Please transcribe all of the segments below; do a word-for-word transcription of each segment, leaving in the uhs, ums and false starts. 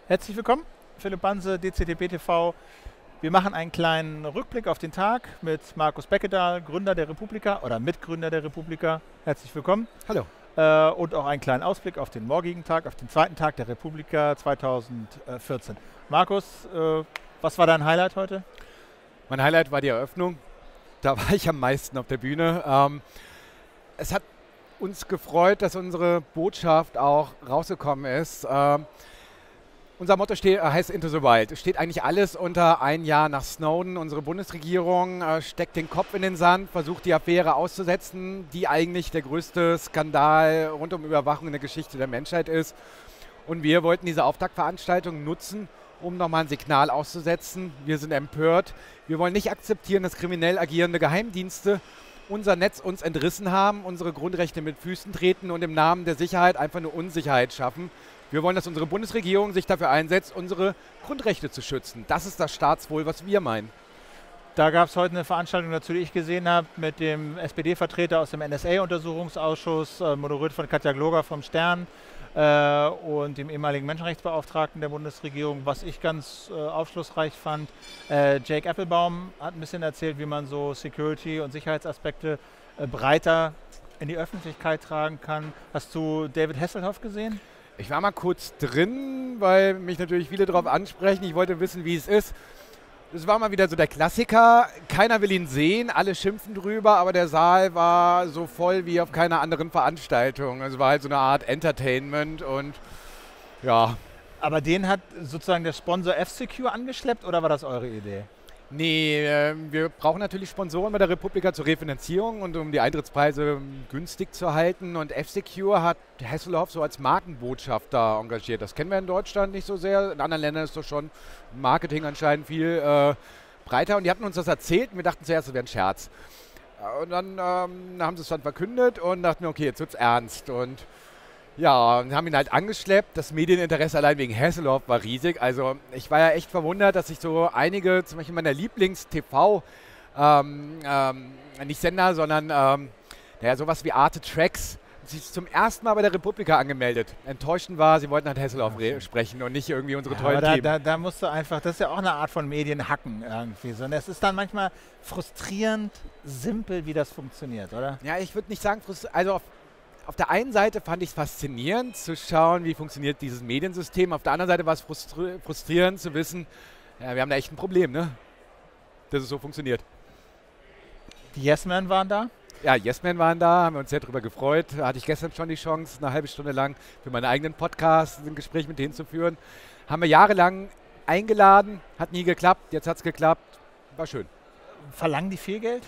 Herzlich willkommen, Philipp Banse, D C T B T V. Wir machen einen kleinen Rückblick auf den Tag mit Markus Beckedahl, Gründer der Republika oder Mitgründer der Republika. Herzlich willkommen. Hallo. Äh, und auch einen kleinen Ausblick auf den morgigen Tag, auf den zweiten Tag der Republika zweitausendvierzehn. Markus, äh, was war dein Highlight heute? Mein Highlight war die Eröffnung. Da war ich am meisten auf der Bühne. Ähm, es hat uns gefreut, dass unsere Botschaft auch rausgekommen ist. Ähm, unser Motto steht, heißt Into the Wild. Es steht eigentlich alles unter ein Jahr nach Snowden. Unsere Bundesregierung äh, steckt den Kopf in den Sand, versucht die Affäre auszusetzen, die eigentlich der größte Skandal rund um Überwachung in der Geschichte der Menschheit ist. Und wir wollten diese Auftaktveranstaltung nutzen, um nochmal ein Signal auszusetzen. Wir sind empört. Wir wollen nicht akzeptieren, dass kriminell agierende Geheimdienste unser Netz uns entrissen haben, unsere Grundrechte mit Füßen treten und im Namen der Sicherheit einfach nur Unsicherheit schaffen. Wir wollen, dass unsere Bundesregierung sich dafür einsetzt, unsere Grundrechte zu schützen. Das ist das Staatswohl, was wir meinen. Da gab es heute eine Veranstaltung dazu, die ich gesehen habe, mit dem S P D-Vertreter aus dem N S A-Untersuchungsausschuss, äh, moderiert von Katja Gloger vom Stern äh, und dem ehemaligen Menschenrechtsbeauftragten der Bundesregierung. Was ich ganz äh, aufschlussreich fand, äh, Jake Applebaum hat ein bisschen erzählt, wie man so Security- und Sicherheitsaspekte äh, breiter in die Öffentlichkeit tragen kann. Hast du David Hasselhoff gesehen? Ich war mal kurz drin, weil mich natürlich viele darauf ansprechen. Ich wollte wissen, wie es ist. Es war mal wieder so der Klassiker. Keiner will ihn sehen, alle schimpfen drüber, aber der Saal war so voll wie auf keiner anderen Veranstaltung. Es war halt so eine Art Entertainment und ja. Aber den hat sozusagen der Sponsor F-Secure angeschleppt oder war das eure Idee? Nee, äh, wir brauchen natürlich Sponsoren bei der Republika zur Refinanzierung und um die Eintrittspreise günstig zu halten. Und F-Secure hat Hasselhoff so als Markenbotschafter engagiert. Das kennen wir in Deutschland nicht so sehr. In anderen Ländern ist das schon Marketing anscheinend viel äh, breiter. Und die hatten uns das erzählt und wir dachten zuerst, das wäre ein Scherz. Und dann ähm, haben sie es dann verkündet und dachten, okay, jetzt wird es ernst. Und ja, und haben ihn halt angeschleppt. Das Medieninteresse allein wegen Hasselhoff war riesig. Also ich war ja echt verwundert, dass sich so einige, zum Beispiel meiner Lieblings-T V, ähm, ähm, nicht Sender, sondern ähm, naja, sowas wie Arte Tracks, sich zum ersten Mal bei der Republika angemeldet. Enttäuschend war, sie wollten halt Hasselhoff Ja, sprechen und nicht irgendwie unsere ja, tollen aber da, Themen. da, da musst du einfach, das ist ja auch eine Art von Medienhacken irgendwie. So. Und es ist dann manchmal frustrierend simpel, wie das funktioniert, oder? Ja, ich würde nicht sagen, frustri- also auf, auf der einen Seite fand ich es faszinierend zu schauen, wie funktioniert dieses Mediensystem. Auf der anderen Seite war es frustri- frustrierend zu wissen, ja, wir haben da echt ein Problem, ne? Dass es so funktioniert. Die Yes-Men waren da. Ja, Yes-Men waren da, haben wir uns sehr darüber gefreut. Da hatte ich gestern schon die Chance, eine halbe Stunde lang für meinen eigenen Podcast ein Gespräch mit denen zu führen. Haben wir jahrelang eingeladen, hat nie geklappt, jetzt hat es geklappt, war schön. Verlangen die viel Geld?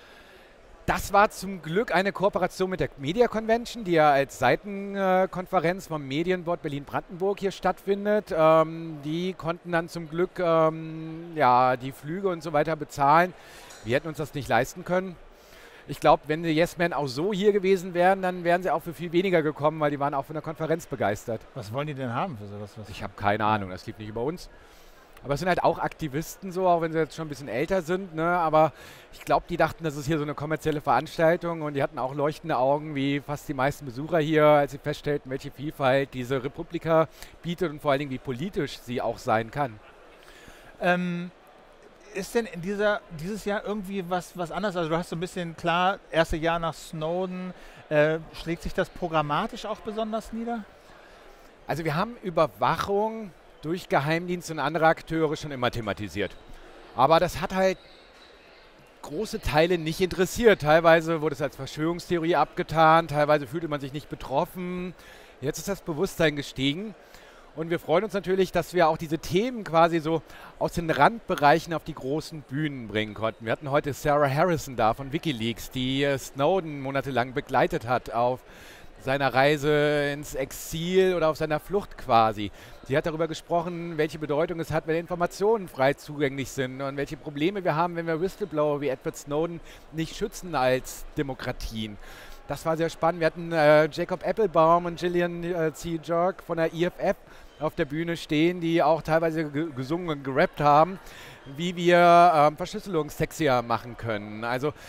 Das war zum Glück eine Kooperation mit der Media Convention, die ja als Seitenkonferenz vom Medienboard Berlin-Brandenburg hier stattfindet. Ähm, die konnten dann zum Glück ähm, ja, die Flüge und so weiter bezahlen. Wir hätten uns das nicht leisten können. Ich glaube, wenn die Yes-Men auch so hier gewesen wären, dann wären sie auch für viel weniger gekommen, weil die waren auch von der Konferenz begeistert. Was wollen die denn haben für sowas? Was Ich habe keine Ahnung, das liegt nicht über uns. Aber es sind halt auch Aktivisten so, auch wenn sie jetzt schon ein bisschen älter sind. Ne? Aber ich glaube, die dachten, das ist hier so eine kommerzielle Veranstaltung und die hatten auch leuchtende Augen, wie fast die meisten Besucher hier, als sie feststellten, welche Vielfalt diese Republika bietet und vor allen Dingen, wie politisch sie auch sein kann. Ähm, ist denn in dieser, dieses Jahr irgendwie was, was anderes? Also du hast so ein bisschen, klar, erste Jahr nach Snowden, äh, schlägt sich das programmatisch auch besonders nieder? Also wir haben Überwachung durch Geheimdienste und andere Akteure schon immer thematisiert. Aber das hat halt große Teile nicht interessiert. Teilweise wurde es als Verschwörungstheorie abgetan, teilweise fühlte man sich nicht betroffen. Jetzt ist das Bewusstsein gestiegen. Und wir freuen uns natürlich, dass wir auch diese Themen quasi so aus den Randbereichen auf die großen Bühnen bringen konnten. Wir hatten heute Sarah Harrison da von WikiLeaks, die äh, Snowden monatelang begleitet hat auf seiner Reise ins Exil oder auf seiner Flucht quasi. Sie hat darüber gesprochen, welche Bedeutung es hat, wenn Informationen frei zugänglich sind und welche Probleme wir haben, wenn wir Whistleblower wie Edward Snowden nicht schützen als Demokratien. Das war sehr spannend. Wir hatten äh, Jacob Applebaum und Gillian äh, C. Jork von der I F F auf der Bühne stehen, die auch teilweise ge- gesungen und gerappt haben, wie wir äh, Verschlüsselung sexier machen können. Also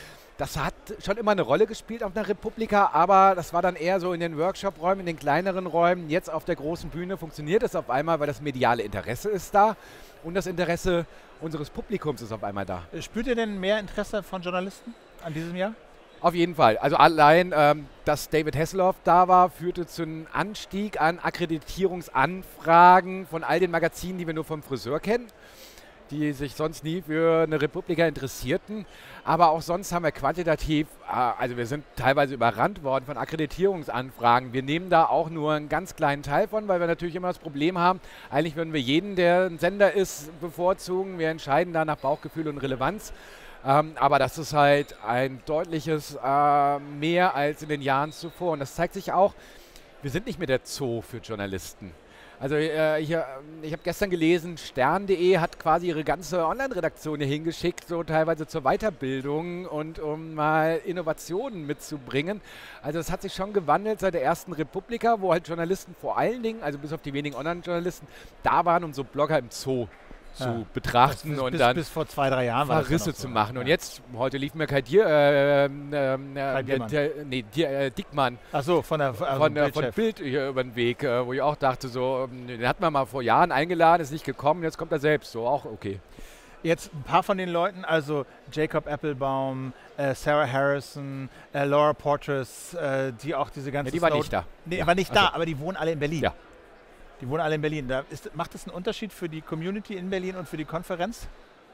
Das hat schon immer eine Rolle gespielt auf einer Republika, aber das war dann eher so in den Workshop-Räumen, in den kleineren Räumen. Jetzt auf der großen Bühne funktioniert es auf einmal, weil das mediale Interesse ist da und das Interesse unseres Publikums ist auf einmal da. Spürt ihr denn mehr Interesse von Journalisten an diesem Jahr? Auf jeden Fall. Also allein, ähm, dass David Hasselhoff da war, führte zu einem Anstieg an Akkreditierungsanfragen von all den Magazinen, die wir nur vom Friseur kennen, die sich sonst nie für eine Republika interessierten. Aber auch sonst haben wir quantitativ, äh, also wir sind teilweise überrannt worden von Akkreditierungsanfragen. Wir nehmen da auch nur einen ganz kleinen Teil von, weil wir natürlich immer das Problem haben, eigentlich würden wir jeden, der ein Sender ist, bevorzugen. Wir entscheiden da nach Bauchgefühl und Relevanz. Ähm, aber das ist halt ein deutliches äh, mehr als in den Jahren zuvor. Und das zeigt sich auch, wir sind nicht mehr der Zoo für Journalisten. Also äh, ich, äh, ich habe gestern gelesen, stern punkt de hat quasi ihre ganze Online-Redaktion hier hingeschickt, so teilweise zur Weiterbildung und um mal Innovationen mitzubringen. Also es hat sich schon gewandelt seit der ersten Republika, wo halt Journalisten vor allen Dingen, also bis auf die wenigen Online-Journalisten, da waren, um so Blogger im Zoo zu ja. betrachten bis, und bis, dann bis vor zwei, drei Jahren war Verrisse das zu so. machen. Ja. Und jetzt, heute lief mir kein Dir, äh, äh, äh, Diermann. der, nee, Dir, äh, Dickmann Ach so, von der also von, äh, von Bildchef. Bild hier über den Weg, äh, wo ich auch dachte, so, ähm, den hat man mal vor Jahren eingeladen, ist nicht gekommen, jetzt kommt er selbst, so auch okay. Jetzt ein paar von den Leuten, also Jacob Appelbaum, äh, Sarah Harrison, äh, Laura Portress, äh, die auch diese ganzen... Ja, die war nicht da. Nee, Ja. war nicht Ach da, so. aber die wohnen alle in Berlin. Ja. Die wohnen alle in Berlin. Da ist, macht das einen Unterschied für die Community in Berlin und für die Konferenz?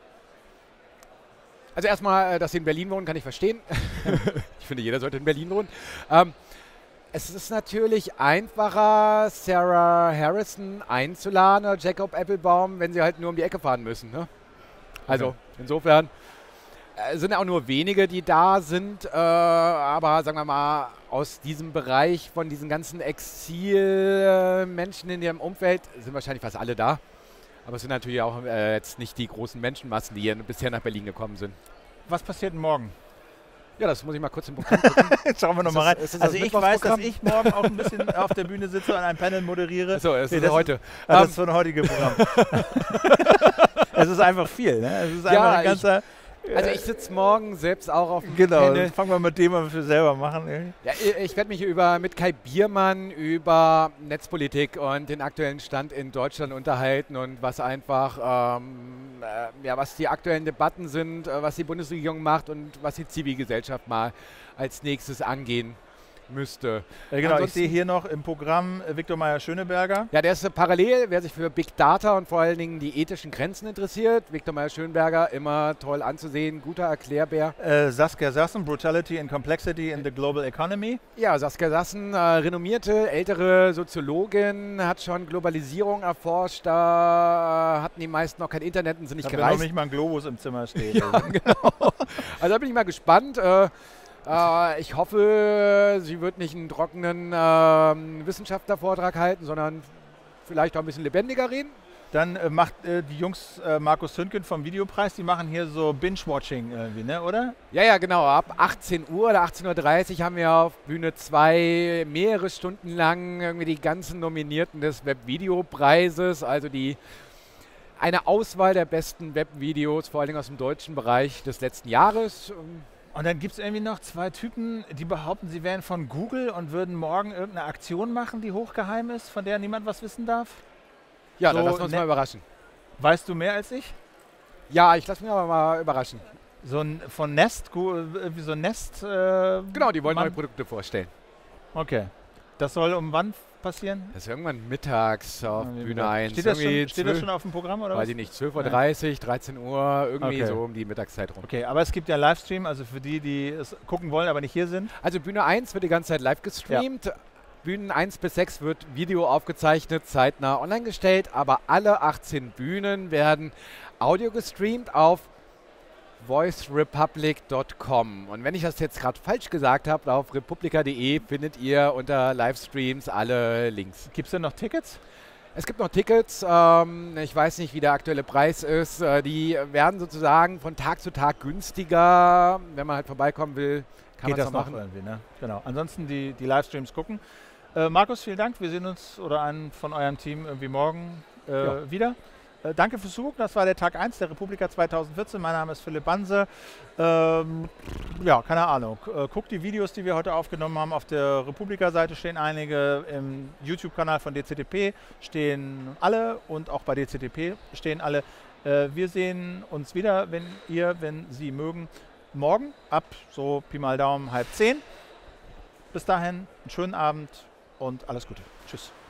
Also erstmal, äh, dass sie in Berlin wohnen, kann ich verstehen. Ich finde, jeder sollte in Berlin wohnen. Ähm, es ist natürlich einfacher, Sarah Harrison einzuladen oder Jacob Appelbaum, wenn sie halt nur um die Ecke fahren müssen. Ne? Also Okay. insofern äh, sind auch nur wenige, die da sind, äh, aber sagen wir mal, aus diesem Bereich von diesen ganzen Exil-Menschen in ihrem Umfeld sind wahrscheinlich fast alle da. Aber es sind natürlich auch äh, jetzt nicht die großen Menschenmassen, die hier bisher nach Berlin gekommen sind. Was passiert denn morgen? Ja, das muss ich mal kurz im Programm gucken. Jetzt schauen wir Ist nochmal das- rein. ist das Also das ich weiß, dass Mittwochsprogramm? ich morgen auch ein bisschen auf der Bühne sitze und ein Panel moderiere. Achso, es Nee, ist das heute. Ah, das Ähm, ist für ein heutiges Programm. Es ist einfach viel, ne? Es ist Ja, einfach ein ich- ganzer... also ich sitze morgen selbst auch auf dem Genau, Panel. fangen wir mit dem, was wir selber machen. irgendwie. Ja, ich ich werde mich über, mit Kai Biermann über Netzpolitik und den aktuellen Stand in Deutschland unterhalten und was einfach, ähm, äh, ja, was die aktuellen Debatten sind, äh, was die Bundesregierung macht und was die Zivilgesellschaft mal als nächstes angehen müsste. Ja, genau, ich Ansonsten- sehe hier noch im Programm äh, Viktor Meyer-Schöneberger. Ja, der ist äh, parallel, wer sich für Big Data und vor allen Dingen die ethischen Grenzen interessiert. Viktor Meyer-Schönberger, immer toll anzusehen, guter Erklärbär. Äh, Saskia Sassen, Brutality and Complexity in the Global Economy. Ja, Saskia Sassen, äh, renommierte ältere Soziologin, hat schon Globalisierung erforscht. Da hatten die meisten noch kein Internet und sind nicht Da noch gereist. nicht mal ein Globus im Zimmer steht. Ja, genau. Also da bin ich mal gespannt. Äh, äh, ich hoffe, sie wird nicht einen trockenen äh, Wissenschaftlervortrag halten, sondern vielleicht auch ein bisschen lebendiger reden. Dann äh, macht äh, die Jungs äh, Markus Hünken vom Videopreis, die machen hier so Binge-Watching irgendwie, ne, oder? Ja, ja, genau. Ab achtzehn Uhr oder achtzehn Uhr dreißig haben wir auf Bühne zwei mehrere Stunden lang irgendwie die ganzen Nominierten des Webvideopreises, also die eine Auswahl der besten Webvideos, vor allen Dingen aus dem deutschen Bereich des letzten Jahres. Und dann gibt es irgendwie noch zwei Typen, die behaupten, sie wären von Google und würden morgen irgendeine Aktion machen, die hochgeheim ist, von der niemand was wissen darf. Ja, So dann lassen wir uns ne- mal überraschen. Weißt du mehr als ich? Ja, ich lasse mich aber mal überraschen. So ein von Nest, Gu- irgendwie so ein Nest. Äh, Genau, die wollen Mann. neue Produkte vorstellen. Okay. Das soll um wann passieren? Das ist irgendwann mittags auf Ja, wie Bühne gesagt. eins. Steht, das schon, Irgendwie steht das zwölf- schon auf dem Programm oder Weiß was? ich nicht, zwölf Uhr dreißig, dreizehn Uhr, irgendwie Okay. so um die Mittagszeit rum. Okay, aber es gibt ja Livestream, also für die, die es gucken wollen, aber nicht hier sind. Also Bühne eins wird die ganze Zeit live gestreamt. Bühnen eins bis sechs wird Video aufgezeichnet, zeitnah online gestellt, aber alle achtzehn Bühnen werden Audio gestreamt auf voice republic punkt com. Und wenn ich das jetzt gerade falsch gesagt habe, auf republika punkt de findet ihr unter Livestreams alle Links. Gibt es denn noch Tickets? Es gibt noch Tickets, ähm, ich weiß nicht, wie der aktuelle Preis ist. Äh, die werden sozusagen von Tag zu Tag günstiger. Wenn man halt vorbeikommen will, kann Geht man das noch noch machen. irgendwie, ne? Genau. Ansonsten die, die Livestreams gucken. Äh, Markus, vielen Dank. Wir sehen uns oder einen von eurem Team irgendwie morgen äh, Ja. wieder. Äh, danke fürs Zugucken. Das war der Tag eins der Republika zweitausendvierzehn. Mein Name ist Philipp Banse. Ähm, ja, keine Ahnung. Äh, guckt die Videos, die wir heute aufgenommen haben. Auf der Republika-Seite stehen einige. Im YouTube-Kanal von D C T P stehen alle. Und auch bei D C T P stehen alle. Äh, wir sehen uns wieder, wenn ihr, wenn Sie mögen, morgen ab so Pi mal Daumen halb zehn. Bis dahin, einen schönen Abend und alles Gute. Tschüss.